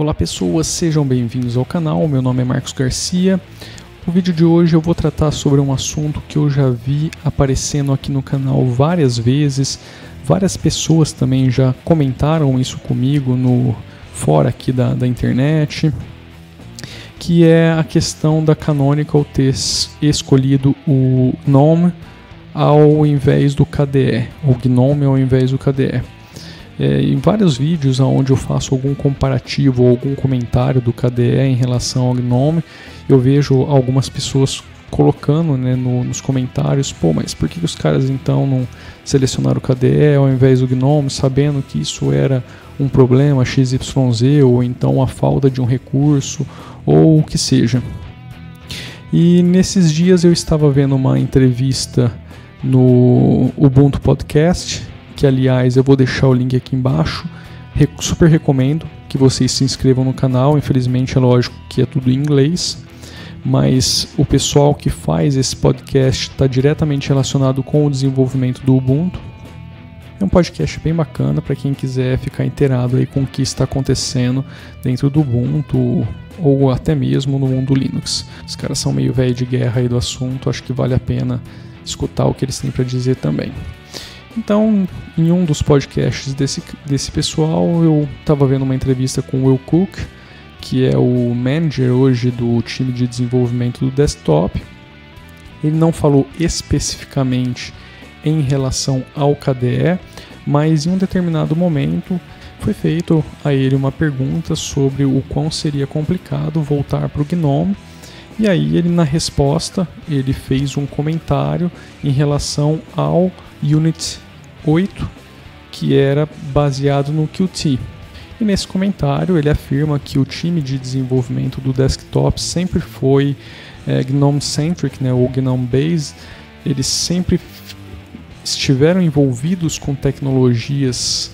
Olá pessoas, sejam bem-vindos ao canal, meu nome é Marcos Garcia. No vídeo de hoje eu vou tratar sobre um assunto que eu já vi aparecendo aqui no canal várias vezes. Várias pessoas também já comentaram isso comigo no fora aqui da internet, que é a questão da Canonical ter escolhido o GNOME ao invés do KDE, o GNOME ao invés do KDE. Em vários vídeos onde eu faço algum comparativo ou algum comentário do KDE em relação ao GNOME, eu vejo algumas pessoas colocando, né, nos comentários, mas por que os caras então não selecionaram o KDE ao invés do GNOME, sabendo que isso era um problema XYZ, ou então a falta de um recurso, ou o que seja. E nesses dias eu estava vendo uma entrevista no Ubuntu Podcast, que aliás eu vou deixar o link aqui embaixo. Super recomendo que vocês se inscrevam no canal. Infelizmente é lógico que é tudo em inglês, mas o pessoal que faz esse podcast está diretamente relacionado com o desenvolvimento do Ubuntu. É um podcast bem bacana para quem quiser ficar inteirado aí com o que está acontecendo dentro do Ubuntu ou até mesmo no mundo Linux. Os caras são meio velho de guerra aí do assunto, acho que vale a pena escutar o que eles têm para dizer também. Então, em um dos podcasts desse pessoal, eu estava vendo uma entrevista com o Will Cook, que é o manager hoje do time de desenvolvimento do desktop. Ele não falou especificamente em relação ao KDE, mas em um determinado momento foi feito a ele uma pergunta sobre o quão seria complicado voltar para o GNOME. E aí ele, na resposta, ele fez um comentário em relação ao Unity 8, que era baseado no Qt. E nesse comentário ele afirma que o time de desenvolvimento do desktop sempre foi GNOME-centric, né, ou GNOME-based. Eles sempre estiveram envolvidos com tecnologias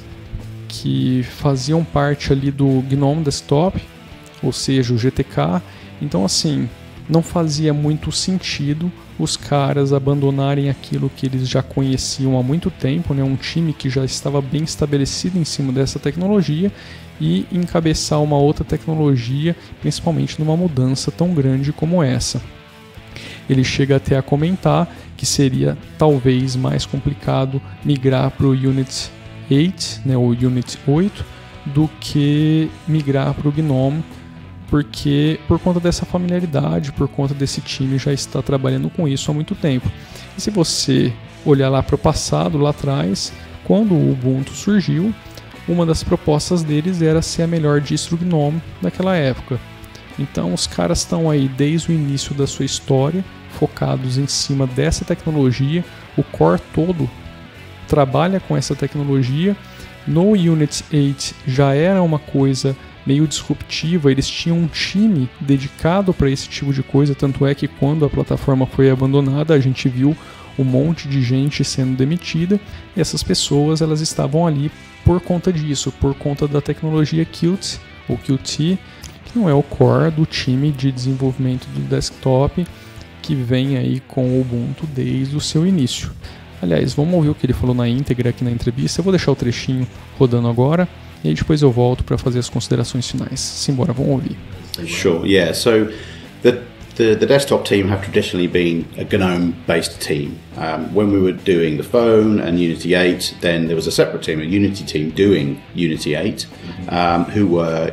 que faziam parte ali do GNOME Desktop, ou seja, o GTK. Então, assim, não fazia muito sentido os caras abandonarem aquilo que eles já conheciam há muito tempo, né? Um time que já estava bem estabelecido em cima dessa tecnologia, e encabeçar uma outra tecnologia, principalmente numa mudança tão grande como essa. Ele chega até a comentar que seria talvez mais complicado migrar para o Unity 8, né, ou Unity 8, do que migrar para o GNOME, porque por conta dessa familiaridade, por conta desse time já está trabalhando com isso há muito tempo. E se você olhar lá para o passado, lá atrás, quando o Ubuntu surgiu, uma das propostas deles era ser a melhor distro GNOME daquela época. Então os caras estão aí desde o início da sua história, focados em cima dessa tecnologia. O core todo trabalha com essa tecnologia. No Unity 8 já era uma coisa meio disruptiva, eles tinham um time dedicado para esse tipo de coisa, tanto é que quando a plataforma foi abandonada, a gente viu um monte de gente sendo demitida, e essas pessoas elas estavam ali por conta disso, por conta da tecnologia Qt, ou Qt, que não é o core do time de desenvolvimento do desktop, que vem aí com o Ubuntu desde o seu início. Aliás, vamos ouvir o que ele falou na íntegra aqui na entrevista. Eu vou deixar o trechinho rodando agora, e aí depois eu volto para fazer as considerações finais. Simbora, vamos ouvir. Sure, yeah. So the desktop team have traditionally been a GNOME-based team. When we were doing the phone and Unity 8, then there was a separate team, a Unity team doing Unity 8, who were,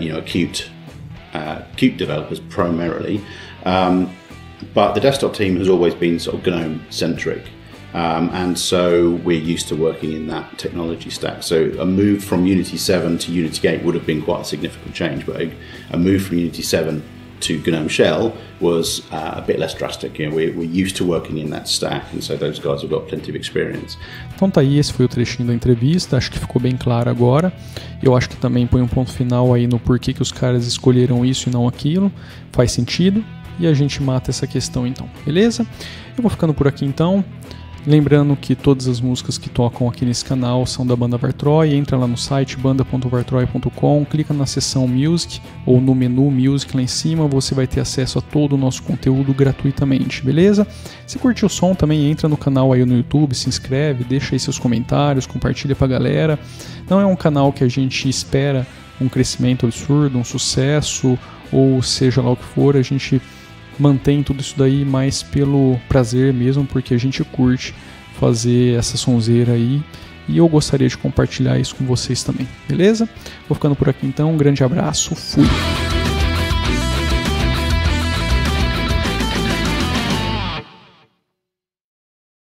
Qt developers primarily. But the desktop team has always been sort of GNOME-centric. And so we're used to working in that technology stack. So a move from Unity 7 to Unity 8 would have been quite a significant change, but a move from Unity 7 to GNOME Shell was a bit less drastic. We're used to working in that stack, and so those guys have got plenty of experience. Então tá aí, esse foi o trechinho da entrevista, acho que ficou bem claro agora. Eu acho que também põe um ponto final aí no porquê que os caras escolheram isso e não aquilo. Faz sentido, e a gente mata essa questão então, beleza? Eu vou ficando por aqui então. Lembrando que todas as músicas que tocam aqui nesse canal são da banda Vartroy. Entra lá no site banda.vartroy.com, clica na seção Music ou no menu Music lá em cima, você vai ter acesso a todo o nosso conteúdo gratuitamente, beleza? Se curtiu o som também, entra no canal aí no YouTube, se inscreve, deixa aí seus comentários, compartilha pra galera. Não é um canal que a gente espera um crescimento absurdo, um sucesso, ou seja lá o que for, a gente mantém tudo isso daí mais pelo prazer mesmo, porque a gente curte fazer essa sonzeira aí, e eu gostaria de compartilhar isso com vocês também, beleza? Vou ficando por aqui então, um grande abraço, fui!